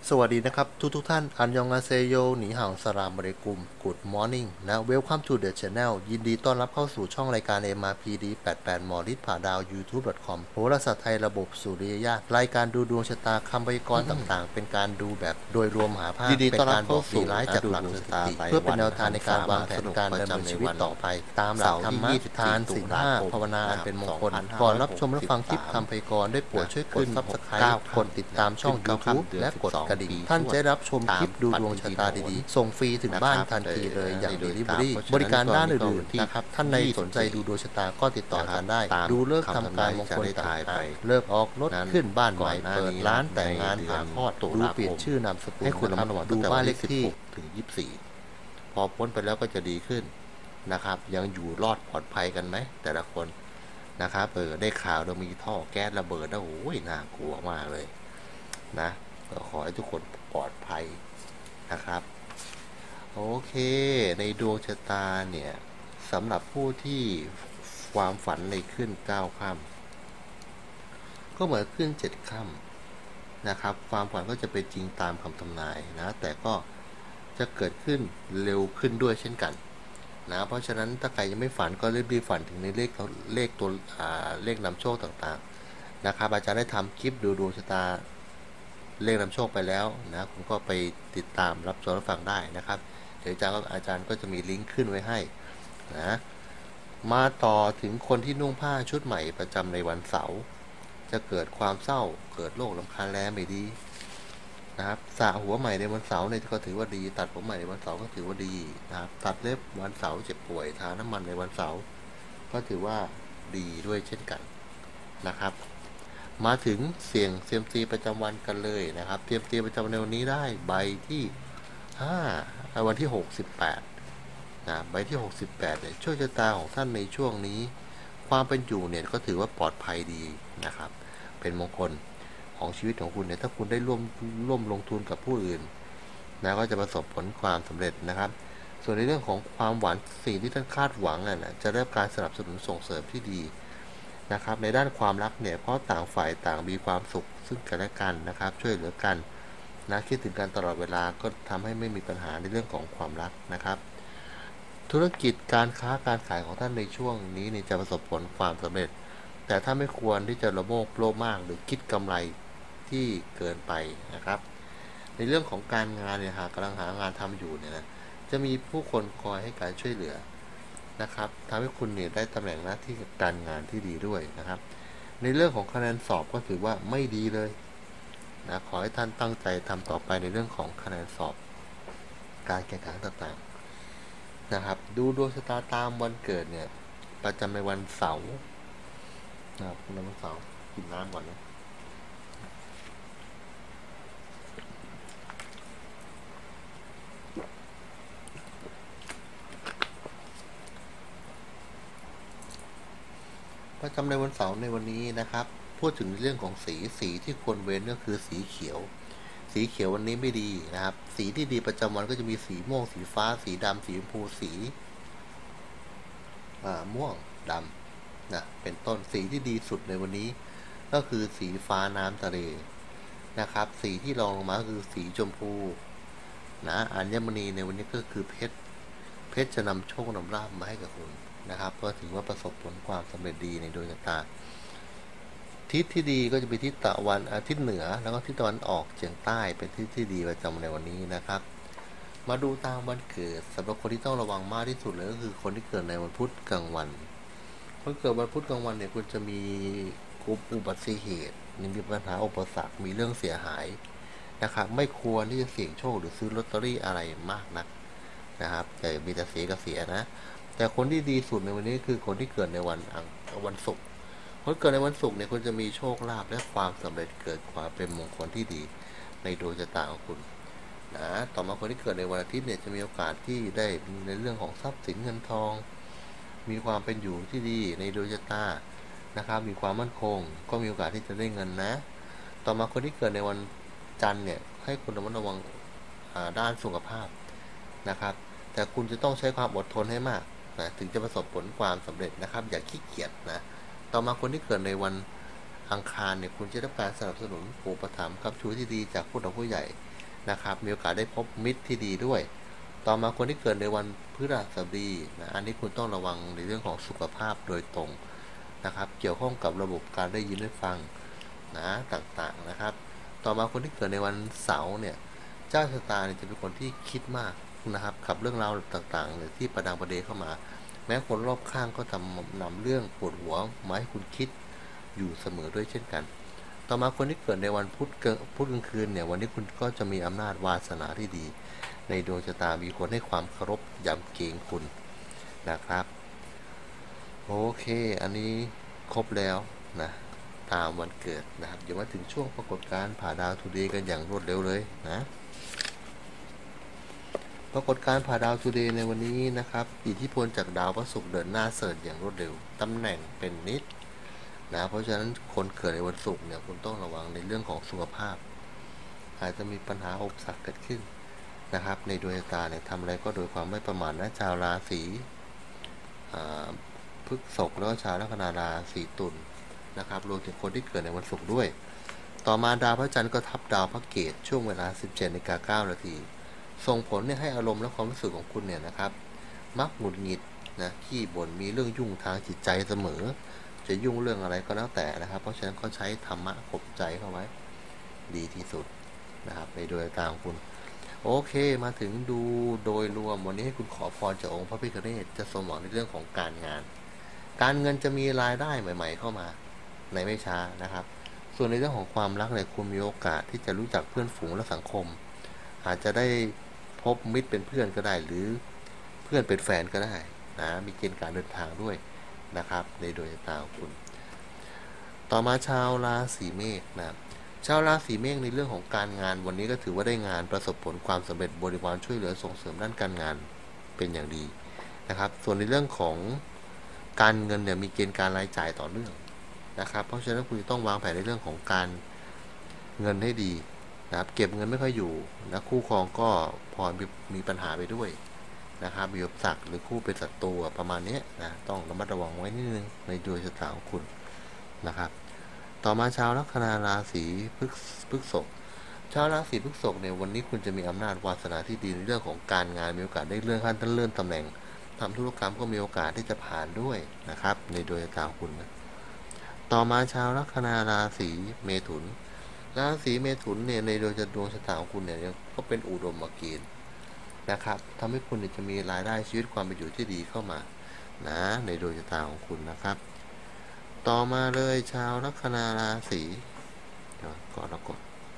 สวัสดีนะครับทุกท่านอันยองอาเซโยหนีห่าวสลามอะลัยกุม Good Morning นะ Welcome to the Channel ยินดีต้อนรับเข้าสู่ช่องรายการ MRPD 88หมอฤทธิ์ผาดาว YouTube.com โหราศาสตร์ไทยระบบสุริยญาณรายการดูดวงชะตาคำพยากรณ์ต่างๆ เป็นการดูแบบโดยรวมหาภาพเป็นการบอกดีร้ายจากหลักสถิติเพื่อเป็นแนวทางในการวางแผนการดำเนินชีวิตต่อไปตามหลักธรรมะทานศีล5ภาวนาอันเป็นมงคลก่อนรับชมและฟังคลิปคำพยากรณ์ได้โปรดช่วยกด Subscribe กดติดตามช่อง YouTube และกดกระดิ่งท่านจะรับชมคลิปดูดวงชะตาดีๆส่งฟรีถึงบ้านทันทีเลยอย่าง Delivery บริการด้านอื่นๆนะครับท่านใดสนใจดูดวงชะตาก็ติดต่อกันได้ดูเลิกทำการมงคลต่างๆเลิกออกรถขึ้นบ้านใหม่เปิดร้านแต่งงานผ่าคลอดดูเปลี่ยนชื่อนามสกุลให้คุณระมัดระวังดูบ้านเลขที่ถึง24พอพ้นไปแล้วก็จะดีขึ้นนะครับยังอยู่รอดปลอดภัยกันไหมแต่ละคนนะครับได้ข่าวเรามีท่อแก๊สระเบิดนะโอ้ยน่ากลัวมากเลยนะก็ขอให้ทุกคนปลอดภัยนะครับโอเคในดวงชะตาเนี่ยสำหรับผู้ที่ความฝันในขึ้น9 ค่ำก็เหมือนขึ้น7 ค่ำนะครับความฝันก็จะเป็นจริงตามคำทำนายนะแต่ก็จะเกิดขึ้นเร็วขึ้นด้วยเช่นกันนะเพราะฉะนั้นถ้าใครยังไม่ฝันก็รีบฝันถึงในเลขตัวเลขนำโชคต่างๆนะครับอาจารย์ได้ทำคลิปดูดวงชะตาเลขนำโชคไปแล้วนะคุณก็ไปติดตามรับชมรับฟังได้นะครับเดี๋ยวอาจารย์ก็จะมีลิงก์ขึ้นไว้ให้นะมาต่อถึงคนที่นุ่งผ้าชุดใหม่ประจำในวันเสาร์จะเกิดความเศร้าเกิดโรครำคาญแล้ไม่ดีนะครับสระหัวใหม่ในวันเสาร์เนี่ยก็ถือว่าดีตัดผมใหม่ในวันเสาร์ก็ถือว่าดีนะครับตัดเล็บวันเสาร์เจ็บป่วยทาน้ำมันในวันเสาร์ก็ถือว่าดีด้วยเช่นกันนะครับมาถึงเสี่ยงเซียมซีประจำวันกันเลยนะครับเซียมซีประจำวันในวันนี้ได้ใบที่5วันที่68นะใบที่68เนี่ยโชคชะตาของท่านในช่วงนี้ความเป็นอยู่เนี่ยก็ถือว่าปลอดภัยดีนะครับเป็นมงคลของชีวิตของคุณเนี่ยถ้าคุณได้ร่วมลงทุนกับผู้อื่นนะก็จะประสบผลความสำเร็จนะครับส่วนในเรื่องของความหวานสิ่งที่ท่านคาดหวังนะจะได้รับการสนับสนุนส่งเสริมที่ดีนะครับในด้านความรักเนี่ยเพราะต่างฝ่ายต่างมีความสุขซึ่งกันและกันนะครับช่วยเหลือกันนะคิดถึงกันตลอดเวลาก็ทำให้ไม่มีปัญหาในเรื่องของความรักนะครับธุรกิจการค้าการขายของท่านในช่วงนี้นี่จะประสบผลความสำเร็จแต่ถ้าไม่ควรที่จะโลภมากหรือคิดกำไรที่เกินไปนะครับในเรื่องของการงานเนี่ยหากกำลังหางานทำอยู่เนี่ยนะจะมีผู้คนคอยให้การช่วยเหลือนะครับทำให้คุณเนี่ยได้ตำแหน่งหน้าที่การงานที่ดีด้วยนะครับในเรื่องของคะแนนสอบก็ถือว่าไม่ดีเลยนะขอให้ท่านตั้งใจทำต่อไปในเรื่องของคะแนนสอบการแข่งขันต่างๆนะครับดูดวงชะตาตามวันเกิดเนี่ยประจำในวันเสาร์นะครับในวันเสาร์กินน้ำก่อนนะประจำในวันเสาร์ในวันนี้นะครับพูดถึงเรื่องของสีที่ควรเว้นก็คือสีเขียววันนี้ไม่ดีนะครับสีที่ดีประจำวันก็จะมีสีม่วงสีฟ้าสีดำสีชมพูสีม่วงดำนะเป็นต้นสีที่ดีสุดในวันนี้ก็คือสีฟ้าน้ำทะเลนะครับสีที่รองลงมาคือสีชมพูนะอัญมณีในวันนี้ก็คือเพชรจะนำโชคนำลาภมาให้กับคุณนะครับก็ถือว่าประสบผลความสำเร็จดีในดวงชะตาทิศที่ดีก็จะเป็นทิศตะวันทิศเหนือแล้วก็ทิศตะวันออกเฉียงใต้เป็นทิศที่ดีประจำในวันนี้นะครับมาดูตามวันเกิดสำหรับคนที่ต้องระวังมากที่สุดเลยก็คือคนที่เกิดในวันพุธกลางวันคนเกิดวันพุธกลางวันเนี่ยคุณจะมีอุบัติเหตุมีปัญหาอุปสรรคมีเรื่องเสียหายนะครับไม่ควรที่จะเสี่ยงโชคหรือซื้อลอตเตอรี่อะไรมากนักนะครับแต่มีแต่เสียกับเสียนะแต่คนที่ดีสุดในวันนี้คือคนที่เกิดในวันศุกร์คนเกิดในวันศุกร์เนี่ยคุณจะมีโชคลาภและความสำเร็จเกิดความเป็นมงคลที่ดีในดวงชะตาของคุณนะต่อมาคนที่เกิดในวันอาทิตย์เนี่ยจะมีโอกาสที่ได้ในเรื่องของทรัพย์สินเงินทองมีความเป็นอยู่ที่ดีในดวงชะตานะครับมีความมั่นคงก็มีโอกาสที่จะได้เงินนะต่อมาคนที่เกิดในวันจันทร์เนี่ยให้คุณระมัดระวังด้านสุขภาพนะครับแต่คุณจะต้องใช้ความอดทนให้มากนะถึงจะประสบผลความสำเร็จนะครับอย่าขี้เกียจนะต่อมาคนที่เกิดในวันอังคารเนี่ยคุณจะได้การสนับสนุนอุปถัมภ์กับชูที่ดีจากผู้หลักผู้ใหญ่นะครับมีโอกาสได้พบมิตรที่ดีด้วยต่อมาคนที่เกิดในวันพฤหัสบดีนะอันนี้คุณต้องระวังในเรื่องของสุขภาพโดยตรงนะครับเกี่ยวข้องกับระบบการได้ยินได้ฟังนะต่างๆนะครับต่อมาคนที่เกิดในวันเสาร์เนี่ยเจ้าชะตาเนี่ยจะเป็นคนที่คิดมากนะครับขับเรื่องราวต่างๆเนี่ยที่ประดังประเดเข้ามาแม้คนรอบข้างก็นำเรื่องปวดหัวมาให้คุณคิดอยู่เสมอด้วยเช่นกันต่อมาคนที่เกิดในวันพุธกลางคืนเนี่ยวันนี้คุณก็จะมีอำนาจวาสนาที่ดีในดวงชะตามีคนให้ความเคารพยำเกรงคุณนะครับโอเคอันนี้ครบแล้วนะตามวันเกิดนะครับเดี๋ยวมาถึงช่วงปรากฏการณ์ผ่าดาวทูเดย์กันอย่างรวดเร็วเลยนะปรากฏการณ์ผ่าดาวทูเดย์ในวันนี้นะครับอิทธิพลจากดาวพฤหัสเดินหน้าเสริฐอย่างรวดเร็วตำแหน่งเป็นนิดนะเพราะฉะนั้นคนเกิดในวันศุกร์เนี่ยคุณต้องระวังในเรื่องของสุขภาพอาจจะมีปัญหาอุปสรรคเกิดขึ้นนะครับในดวงชะตาเนี่ยทำอะไรก็โดยความไม่ประมาทนะชาวราศีพฤษภแล้วก็ชาวลัคนาราศีตุลนะครับรวมถึงคนที่เกิดในวันศุกร์ด้วยต่อมาดาวพระจันทร์ก็ทับดาวพระเกตช่วงเวลา 17:09 นาทีส่งผลเนี่ยให้อารมณ์และความรู้สึกของคุณเนี่ยนะครับมักหงุดหงิดนะขี้บ่นมีเรื่องยุ่งทางจิตใจเสมอจะยุ่งเรื่องอะไรก็แล้วแต่นะครับเพราะฉะนั้นก็ใช้ธรรมะข่มใจเข้าไว้ดีที่สุดนะครับในดวงชะตาของคุณโอเคมาถึงดูโดยรวมวันนี้ให้คุณขอพรจากองค์พระพิฆเนศจะสมหวังในเรื่องของการงานการเงินจะมีรายได้ใหม่ๆเข้ามาในไม่ช้านะครับส่วนในเรื่องของความรักเนี่ยคุณมีโอกาสที่จะรู้จักเพื่อนฝูงและสังคมอาจจะได้พบมิตรเป็นเพื่อนก็ได้หรือเพื่อนเป็นแฟนก็ได้นะมีเกณฑ์การเดินทางด้วยนะครับในดวงชะตาของคุณต่อมาชาวราศีเมษนะชาวราศีเมษในเรื่องของการงานวันนี้ก็ถือว่าได้งานประสบผลความสำเร็จบริวารช่วยเหลือส่งเสริมด้านการงานเป็นอย่างดีนะครับส่วนในเรื่องของการเงินเนี่ยมีเกณฑ์การรายจ่ายต่อเนื่องนะครับเพราะฉะนั้นคุณต้องวางแผนในเรื่องของการเงินให้ดีนะครับเก็บเงินไม่ค่อยอยู่นะคู่ครองก็พอมีปัญหาไปด้วยนะครับมีอุปสรรคหรือคู่เป็นศัตรูประมาณนี้นะต้องระมัดระวังไว้นิดนึงในดวงชะตาของคุณนะครับต่อมาชาวลัคนาราศีพฤษภชาวราศีพฤษภเนี่ยวันนี้คุณจะมีอำนาจวาสนาที่ดีในเรื่องของการงานมีโอกาสได้เลื่อนขั้นเลื่อนตำแหน่งทำธุรกรรมก็มีโอกาสที่จะผ่านด้วยนะครับในดวงชะตาของคุณนะต่อมาชาวลัคนาราศีเมถุนราศีเมถุนเนี่ยในดวงชะตาของคุณเนี่ยก็เป็นอุดมเกณฑ์นะครับทำให้คุณจะมีรายได้ชีวิตความเป็นอยู่ที่ดีเข้ามานะในดวงชะตาของคุณนะครับต่อมาเลยชาวลัคนาราศีกรกฎ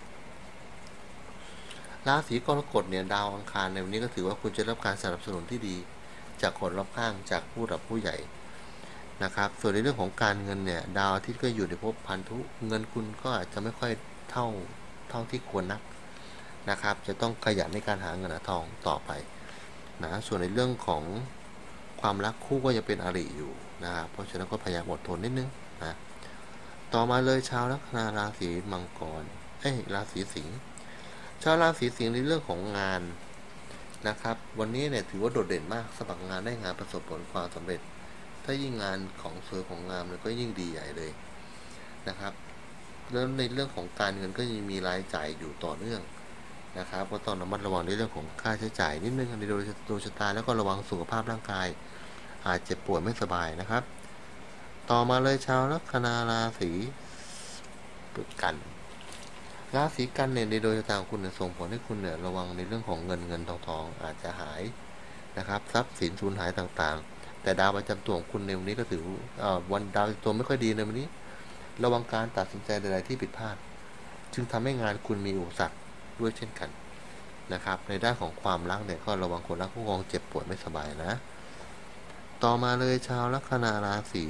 ราศีกรกฎเนี่ยดาวอังคารในวันนี้ก็ถือว่าคุณจะรับการสนับสนุนที่ดีจากคนรอบข้างจากผู้หลักผู้ใหญ่นะครับส่วนในเรื่องของการเงินเนี่ยดาวอาทิตย์ก็อยู่ในภพพันธุเงินคุณก็อาจจะไม่ค่อยเท่าที่ควรนักนะครับจะต้องขยันในการหาเงินหาทองต่อไปนะส่วนในเรื่องของความรักคู่ก็จะเป็นอริอยู่นะครับเพราะฉะนั้นก็พยายามอดทนนิดนึงนะต่อมาเลยชาวลัคนาราศีมังกรราศีสิงห์ชาวราศีสิงห์ในเรื่องของงานนะครับวันนี้เนี่ยถือว่าโดดเด่นมากสมัครงานได้งานประสบผลความสำเร็จถ้ายิ่งงานของสวยของงามเลยก็ยิ่งดีใหญ่เลยนะครับแล้วในเรื่องของการเงินก็ยังมีรายจ่ายอยู่ต่อเนื่องนะครับก็ต้องระมัดระวังในเรื่องของค่าใช้จ่ายนิดนึงในดวงชะตาแล้วก็ระวังสุขภาพร่างกายอาจเจ็บป่วยไม่สบายนะครับต่อมาเลยชาวลัคนาราศีกันราศีกันเนี่ยในดวงชะตาของคุณส่งผลให้คุณเนี่ยระวังในเรื่องของเงินทองอาจจะหายนะครับทรัพย์สินสูญหายต่างๆแต่ดาวประจำตัวของคุณในวันนี้ก็ถือวันดาวตัวไม่ค่อยดีในวันนี้ระวังการตัดสินใจใดๆที่ผิดพลาดจึงทำให้งานคุณมีอุปสรรคด้วยเช่นกันนะครับในด้านของความรักเนี่ยก็ระวังคนรักคู่ครองเจ็บปวดไม่สบายนะต่อมาเลยชาวลัคนาราศี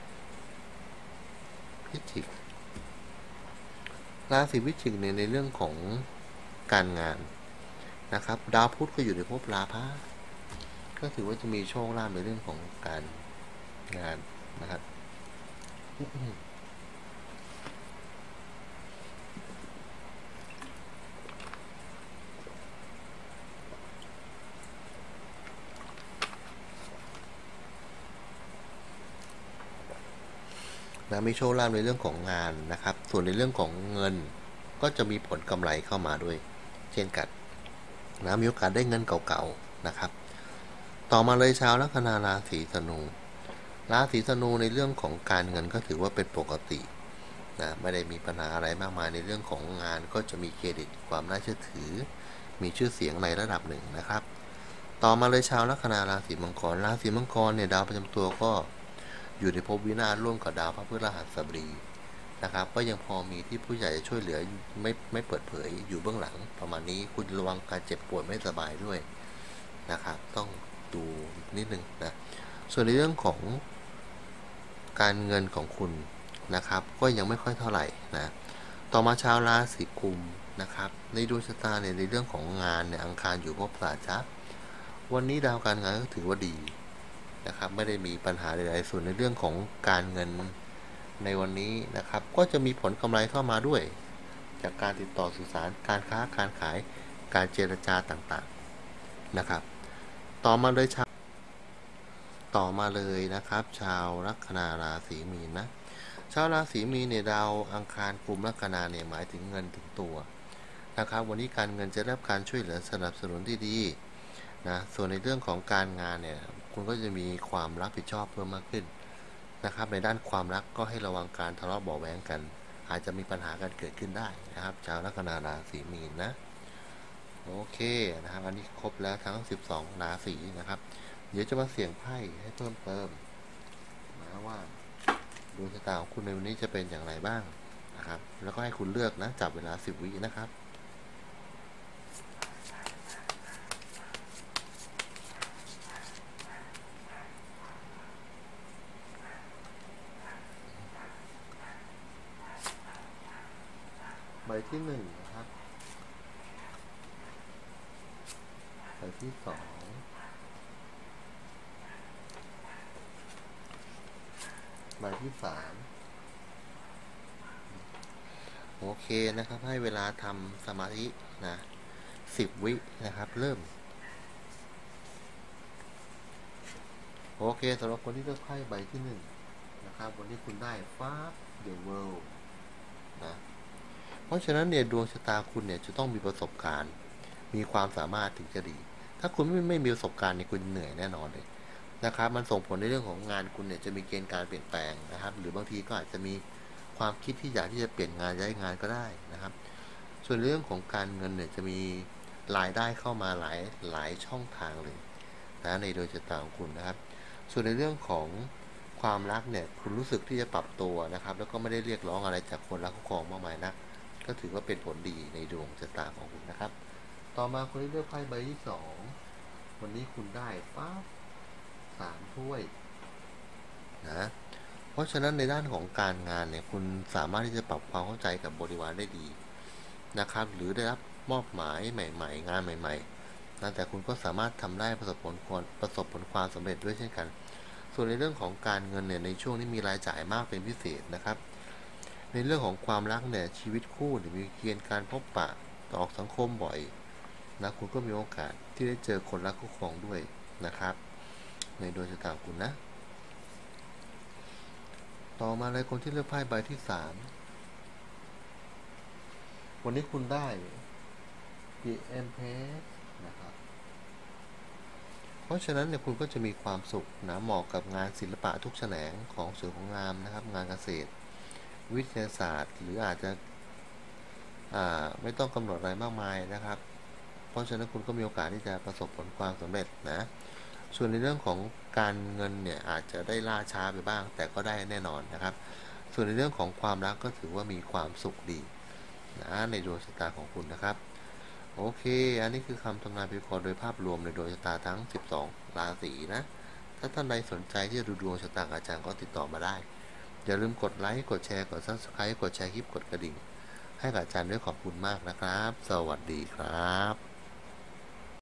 พิจิกราศีพิจิกในเรื่องของการงานนะครับดาวพุธก็อยู่ในภพราพะก็ถือว่าจะมีโชคลาภในเรื่องของการงานนะครับมีโชคลาภในเรื่องของงานนะครับส่วนในเรื่องของเงินก็จะมีผลกำไรเข้ามาด้วยเช่นกันนะมีโอกาสได้เงินเก่าๆนะครับต่อมาเลยชาวลัคนาราศีธนูในเรื่องของการเงินก็ถือว่าเป็นปกตินะไม่ได้มีปัญหาอะไรมากมายในเรื่องของงานก็จะมีเครดิตความน่าเชื่อถือมีชื่อเสียงในระดับหนึ่งนะครับต่อมาเลยชาวลัคนาราศีมังกรเนี่ยดาวประจำตัวก็อยู่ในภพวินาศร่วมกับดาวพระพฤหัสบดีนะครับก็ยังพอมีที่ผู้ใหญ่จะช่วยเหลือไม่เปิดเผยอยู่เบื้องหลังประมาณนี้คุณระวังการเจ็บป่วยไม่สบายด้วยนะครับต้องดูนิดนึงนะส่วนในเรื่องของการเงินของคุณนะครับก็ยังไม่ค่อยเท่าไหร่นะต่อมาชาวราศีกุมนะครับในดวงชะตาในเรื่องของงานเนี่ยอังคารอยู่ภพราชะวันนี้ดาวการงานก็ถือว่าดีนะครับไม่ได้มีปัญหาใดๆส่วนในเรื่องของการเงินในวันนี้นะครับก็จะมีผลกำไรเข้ามาด้วยจากการติดต่อสื่อสารการค้าการขายการเจรจาต่างๆนะครับต่อมาเลยนะครับชาวลัคนาราศีมีนนะชาวราศีมีนเนี่ยดาวอังคารกุมลัคนาเนี่ยหมายถึงเงินถึงตัวนะครับวันนี้การเงินจะได้รับการช่วยเหลือสนับสนุนที่ดีนะส่วนในเรื่องของการงานเนี่ยคุณก็จะมีความรับผิดชอบเพิ่มมากขึ้นนะครับในด้านความรักก็ให้ระวังการทะเลาะเบาะแว้งกันอาจจะมีปัญหากันเกิดขึ้นได้นะครับชาวลัคนาราศีมีนนะโอเคนะครับอันนี้ครบแล้วทั้ง12ราศีนะครับเดี๋ยวจะมาเสี่ยงไพ่ให้เพิ่มเติมนะว่าดวงชะตาของคุณในวันนี้จะเป็นอย่างไรบ้างนะครับแล้วก็ให้คุณเลือกนะจับเวลา10 วินะครับใบที่1นะครับใบที่2ใบที่3โอเคนะครับให้เวลาทำสมาธินะ10 วินะครับเริ่มโอเคสำหรับคนที่เลือกไพ่ใบที่1นะครับวันนี้คุณได้ฟ้า The World นะเพราะฉะนั้นเนี่ยดวงชะตาคุณเนี่ยจะต้องมีประสบการณ์มีความสามารถถึงจะดีถ้าคุณไม่มีประสบการณ์เนี่ยคุณเหนื่อยแน่นอนเลยนะครับมันส่งผลในเรื่องของงานคุณเนี่ยจะมีเกณฑ์การเปลี่ยนแปลงนะครับหรือบางทีก็อาจจะมีความคิดที่อยากที่จะเปลี่ยนงานย้ายงานก็ได้นะครับส่วนเรื่องของการเงินเนี่ยจะมีรายได้เข้ามาหลายช่องทางเลยนะในดวงชะตาของคุณนะครับส่วนในเรื่องของความรักเนี่ยคุณรู้สึกที่จะปรับตัวนะครับแล้วก็ไม่ได้เรียกร้องอะไรจากคนรักคู่ครองมากมายนักก็ถือว่าเป็นผลดีในดวงชะตาของคุณนะครับต่อมาคนที่เลือกไพ่ใบที่2วันนี้คุณได้ฟ้า3 ถ้วยนะเพราะฉะนั้นในด้านของการงานเนี่ยคุณสามารถที่จะปรับความเข้าใจกับบริวารได้ดีนะครับหรือได้รับมอบหมายใหม่ๆงานใหม่ๆนะแต่คุณก็สามารถทำได้ประสบผลความสำเร็จด้วยเช่นกันส่วนในเรื่องของการเงินเนี่ยในช่วงนี้มีรายจ่ายมากเป็นพิเศษนะครับในเรื่องของความรักเนี่ยชีวิตคู่มีเกณฑ์การพบปะออกสังคมบ่อยนะคุณก็มีโอกาสที่ได้เจอคนรักคู่ครองด้วยนะครับในดวงชะตาคุณนะต่อมาเลยคนที่เลือกไพ่ใบที่3วันนี้คุณได้ The Empress นะครับเพราะฉะนั้นเนี่ยคุณก็จะมีความสุขนะเหมาะกับงานศิลปะทุกแขนงของสวยของงามนะครับงานเกษตรวิทยาศาสตร์หรืออาจจะไม่ต้องกำหนดอะไรมากมายนะครับเพราะฉะนั้นคุณก็มีโอกาสที่จะประสบผลความสำเร็จนะส่วนในเรื่องของการเงินเนี่ยอาจจะได้ล่าช้าไปบ้างแต่ก็ได้แน่นอนนะครับส่วนในเรื่องของความรักก็ถือว่ามีความสุขดีนะในดวงชะตาของคุณนะครับโอเคอันนี้คือคำทำนายพยากรณ์โดยภาพรวมในดวงชะตาทั้ง12ราศีนะถ้าท่านใดสนใจที่จะดูดวงชะตาอาจารย์ก็ติดต่อมาได้อย่าลืมกดไลค์กดแชร์กด Subscribe กดแชร์คลิปกดกระดิ่งให้กับอาจารย์ด้วยขอบคุณมากนะครับสวัสดีครับ